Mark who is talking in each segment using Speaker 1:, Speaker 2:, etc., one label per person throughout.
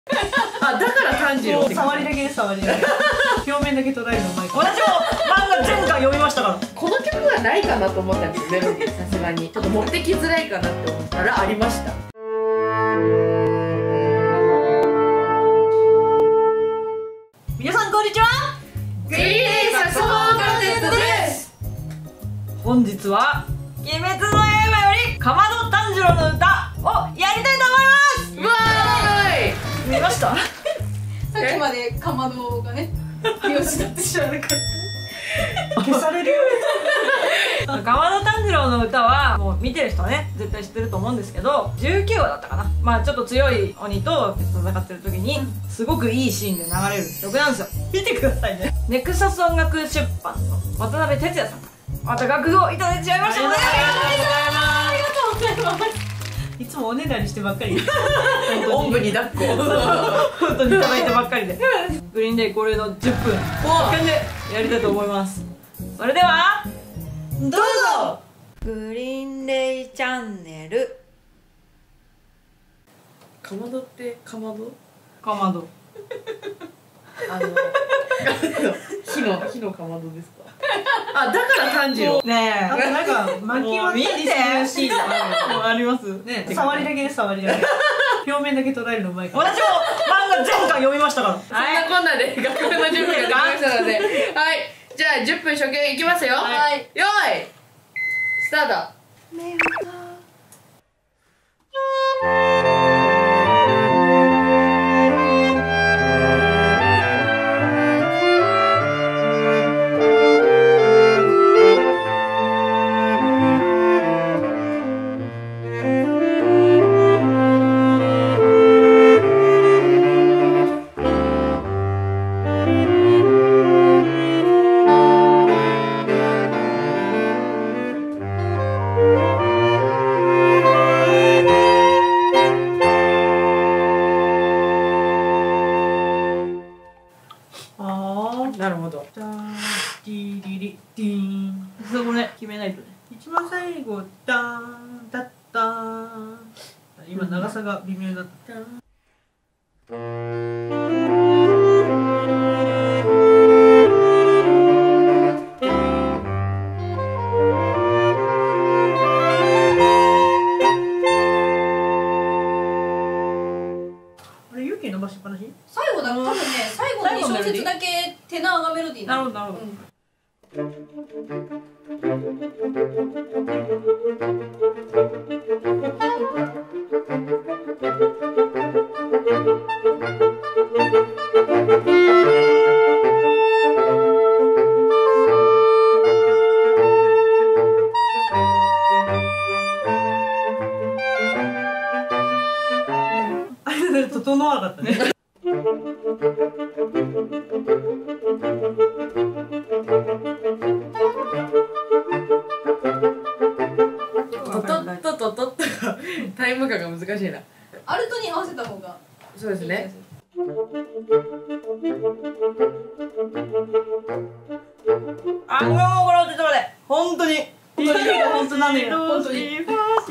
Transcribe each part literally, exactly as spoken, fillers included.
Speaker 1: あ、だから炭治郎。
Speaker 2: 触りだけです、触りだけ。表面だけ捉えるのうまいから。
Speaker 3: 私も漫画全巻読みましたから。
Speaker 1: この曲はないかなと思ったんですよ、メロディー。さすがにちょっと持ってきづらいかなって思ったらありました。
Speaker 3: 皆さんこんにちは。
Speaker 1: グリーンレイサクソフォンコンテストです。
Speaker 3: 本日は「鬼滅の刃」より「かまど炭治郎の歌」をやりたいと思います。
Speaker 1: わーい。
Speaker 3: 見ました？
Speaker 4: さっきまでかまどがね、美容師だって知らなかった。
Speaker 2: 消されるよ。
Speaker 3: かまど炭治郎の歌はもう見てる人はね絶対知ってると思うんですけど、じゅうきゅうわだったかな。まあちょっと強い鬼と戦ってる時にすごくいいシーンで流れる曲なんですよ。見てくださいね。ネクサス音楽出版の渡辺哲也さんからまた楽譜をいただいちゃいましたので、
Speaker 4: ありがとうございます。
Speaker 2: いつもおねだりしてばっかり。
Speaker 1: おんぶに抱っこ。
Speaker 3: 本当にいただいてばっかりでグリーンデイ恒例のじゅっぷん特訓でやりたいと思います。それでは
Speaker 1: どうぞ。
Speaker 3: グリーンデイチャンネル。
Speaker 1: かまどってかまど？
Speaker 3: かまど。
Speaker 1: あの火の火のかまどですか？あ、だから炭治郎。
Speaker 3: ね
Speaker 2: あとなんか巻き割ったりするシーンがあ
Speaker 3: あります
Speaker 2: る。ね、触りだけです、触りだけ。表面だけ捉えるのうまいから。
Speaker 3: 私も漫画全巻読みましたから。
Speaker 1: そんなこんなで楽譜の準備ができましたので、はい、じゃあじゅっぷん初見いきますよ。はい、よーいスタート。なるほど。
Speaker 2: ダーディリリディーン。
Speaker 3: そこね決めないとね。
Speaker 2: 一番最後ダーンダッダーン。今長さが微妙になった。あれ、勇気伸ばしっぱなし？
Speaker 4: 最後だ、多分ね、最後のに小節だけテナーがメロディー
Speaker 3: なるほ
Speaker 4: る。
Speaker 3: どなるほど。
Speaker 2: あれ、整わなかったね。
Speaker 1: トトットトトットがタイム感が難しいな。
Speaker 4: アルトに合わせた方が
Speaker 1: そうですね。
Speaker 3: あ、もうこれお手とまで本当に
Speaker 2: 本当に本当なんだよ。
Speaker 4: 本当に。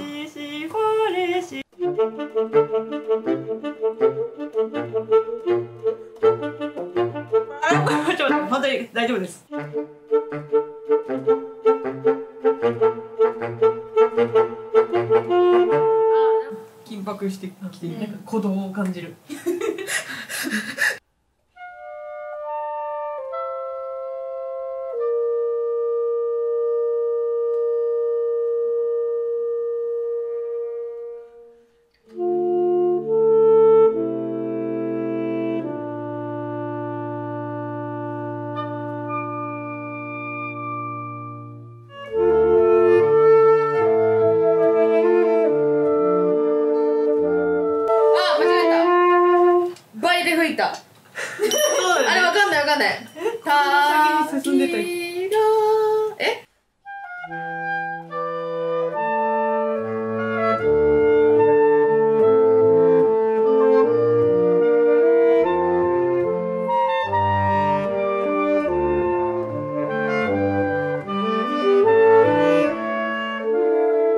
Speaker 3: あ、これちょっと待って、本当に大丈夫です。緊迫してきている。
Speaker 2: なんか鼓動を感じる。
Speaker 1: 倍で吹いた。
Speaker 2: そうだ
Speaker 1: あれわかんないわかんない。
Speaker 2: 先に進んでた。
Speaker 1: え？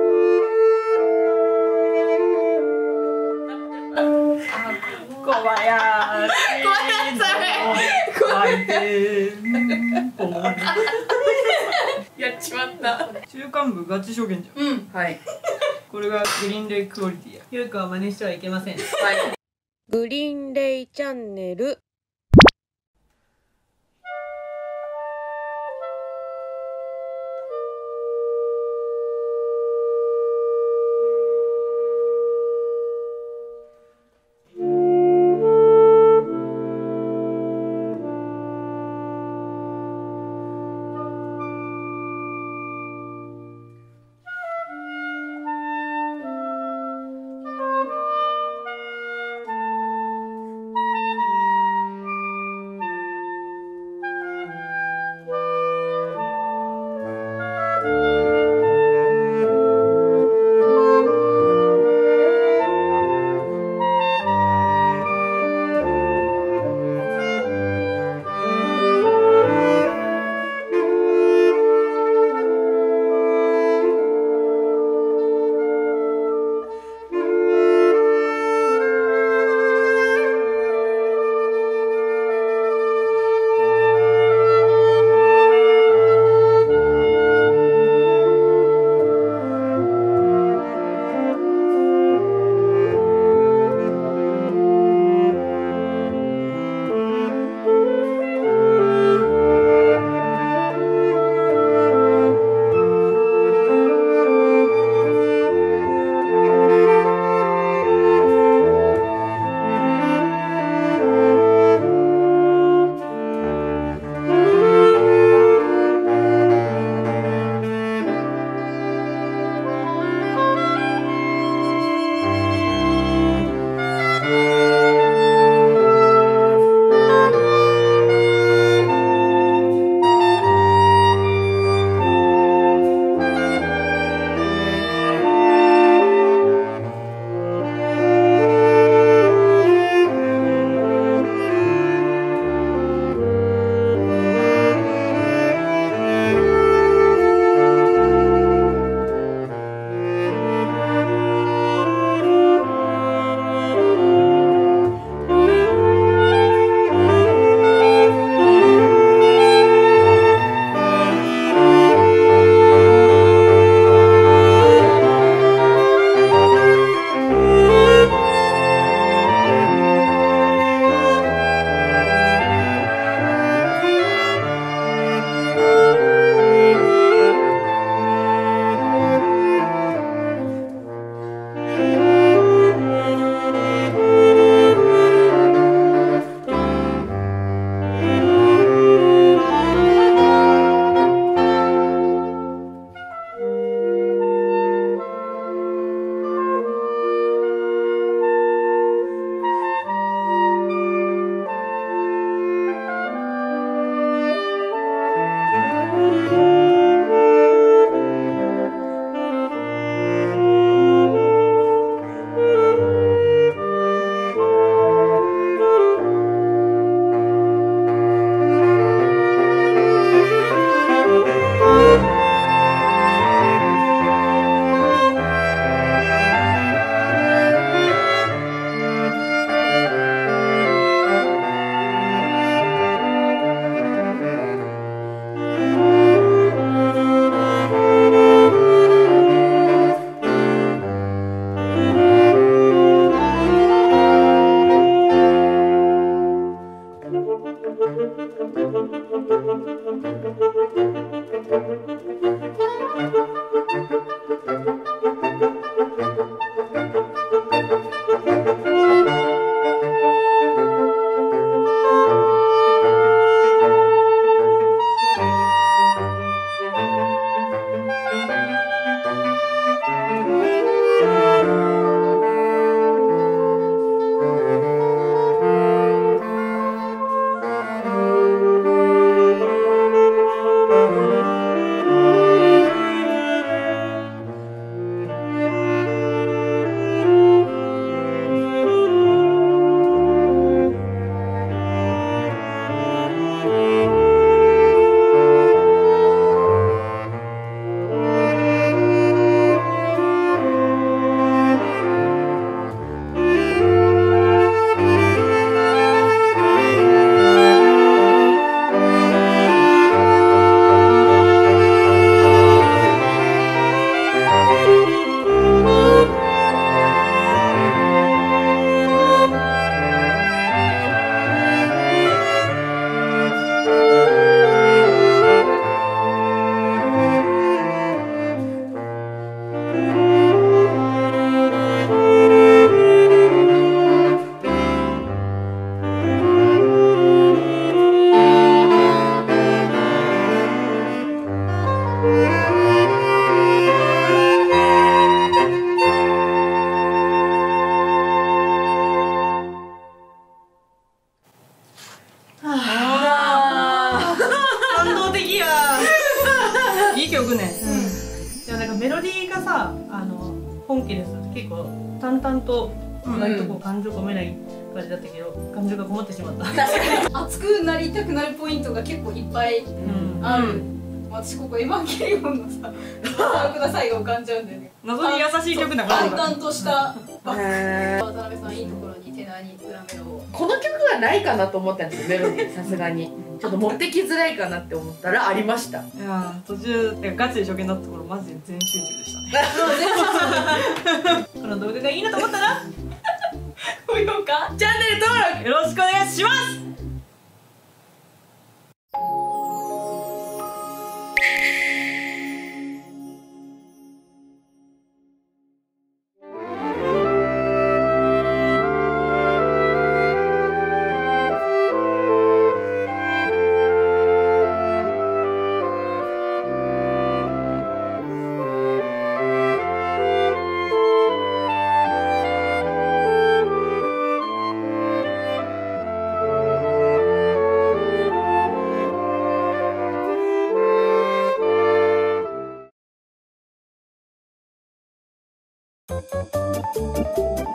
Speaker 3: 小林や
Speaker 1: ごめんなさい
Speaker 2: 回転ポン
Speaker 1: やっちまった
Speaker 3: 中間部ガチ証言じゃん。
Speaker 4: うん
Speaker 1: はい
Speaker 3: これがグリーンレイクオリティや。
Speaker 2: ゆうかは真似してはいけません。
Speaker 1: はい
Speaker 5: グリーンレイチャンネル。
Speaker 3: あー感動的やいい曲ね。
Speaker 2: でもなんかメロディーがさ、あの本家です結構淡々と割とこう感情込めない感じだったけど、感情がこもってしまった。
Speaker 4: 熱くなりたくなるポイントが結構いっぱいある。私ここエヴァンゲリオンのさ「ください」が浮かんじゃうんだよね。
Speaker 3: 謎に優しい曲だから
Speaker 4: 淡々としたバッ
Speaker 1: へー
Speaker 4: ク。渡辺さんいいところにテナーに裏メロを。
Speaker 1: この曲がないかなと思ったんですよ、メロディー。さすがにちょっと持ってきづらいかなって思ったらありました。
Speaker 3: いや途中ガチで初見だったところマジで全集中でしたね。
Speaker 2: この動画がいいなと思ったら
Speaker 4: 高評価
Speaker 1: チャンネル登録
Speaker 3: よろしくお願いします。
Speaker 5: 「